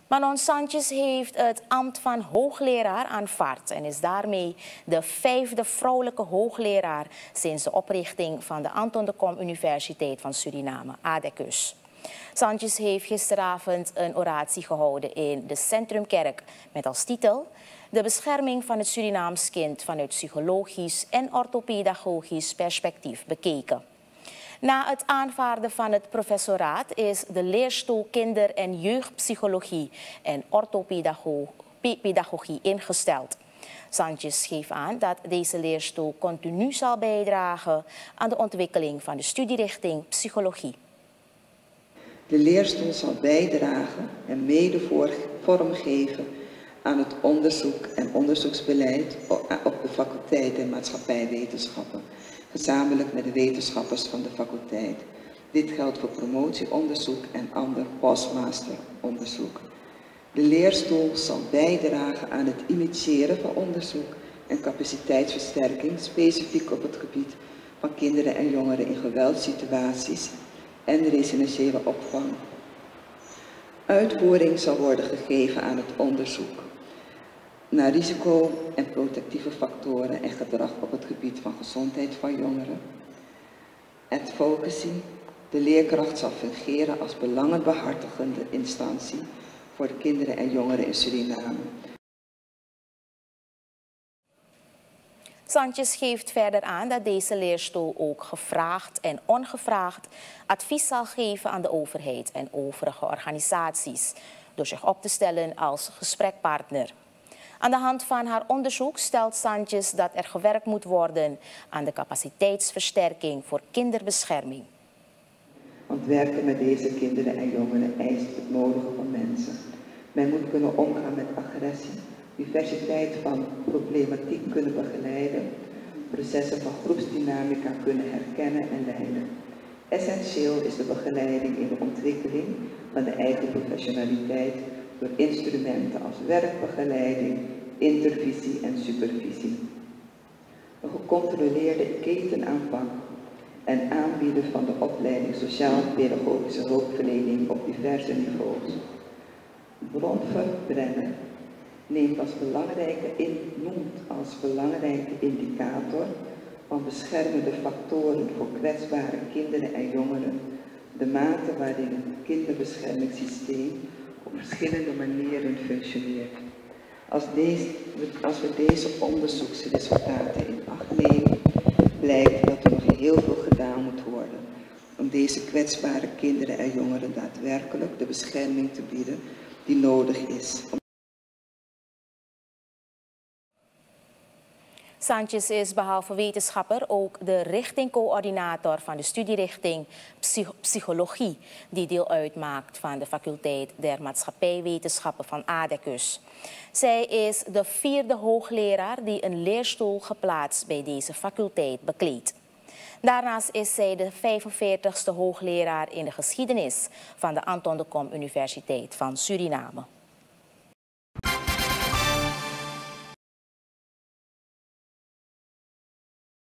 Manon Sanchez heeft het ambt van hoogleraar aanvaard en is daarmee de 5e vrouwelijke hoogleraar sinds de oprichting van de Anton de Kom Universiteit van Suriname, ADECUS. Sanchez heeft gisteravond een oratie gehouden in de Centrumkerk met als titel de bescherming van het Surinaams kind vanuit psychologisch en orthopedagogisch perspectief bekeken. Na het aanvaarden van het professoraat is de leerstoel kinder- en jeugdpsychologie en orthopedagogie ingesteld. Sanchez geeft aan dat deze leerstoel continu zal bijdragen aan de ontwikkeling van de studierichting psychologie. De leerstoel zal bijdragen en mede vormgeven aan het onderzoek en onderzoeksbeleid op de faculteit en maatschappijwetenschappen, gezamenlijk met de wetenschappers van de faculteit. Dit geldt voor promotieonderzoek en ander postmasteronderzoek. De leerstoel zal bijdragen aan het initiëren van onderzoek en capaciteitsversterking, specifiek op het gebied van kinderen en jongeren in geweldssituaties en residentiële opvang. Uitvoering zal worden gegeven aan het onderzoek naar risico- en protectieve factoren en gedrag op het gebied van gezondheid van jongeren. Advocacy. De leerkracht zal fungeren als belangenbehartigende instantie voor de kinderen en jongeren in Suriname. Sanchez geeft verder aan dat deze leerstoel ook gevraagd en ongevraagd advies zal geven aan de overheid en overige organisaties, door zich op te stellen als gesprekpartner. Aan de hand van haar onderzoek stelt Sanchez dat er gewerkt moet worden aan de capaciteitsversterking voor kinderbescherming. Want werken met deze kinderen en jongeren eist het nodige van mensen. Men moet kunnen omgaan met agressie, diversiteit van problematiek kunnen begeleiden, processen van groepsdynamica kunnen herkennen en leiden. Essentieel is de begeleiding in de ontwikkeling van de eigen professionaliteit door instrumenten als werkbegeleiding, intervisie en supervisie. Een gecontroleerde ketenaanpak en aanbieden van de opleiding sociaal-pedagogische hulpverlening op diverse niveaus. Bronverbrenner noemt als belangrijke indicator van beschermende factoren voor kwetsbare kinderen en jongeren de mate waarin het kinderbeschermingssysteem op verschillende manieren functioneert. Als we deze onderzoeksresultaten in acht nemen, blijkt dat er nog heel veel gedaan moet worden om deze kwetsbare kinderen en jongeren daadwerkelijk de bescherming te bieden die nodig is. Sanchez is behalve wetenschapper ook de richtingcoördinator van de studierichting Psychologie, die deel uitmaakt van de faculteit der maatschappijwetenschappen van ADECUS. Zij is de 4e hoogleraar die een leerstoel geplaatst bij deze faculteit bekleedt. Daarnaast is zij de 45ste hoogleraar in de geschiedenis van de Anton de Kom Universiteit van Suriname.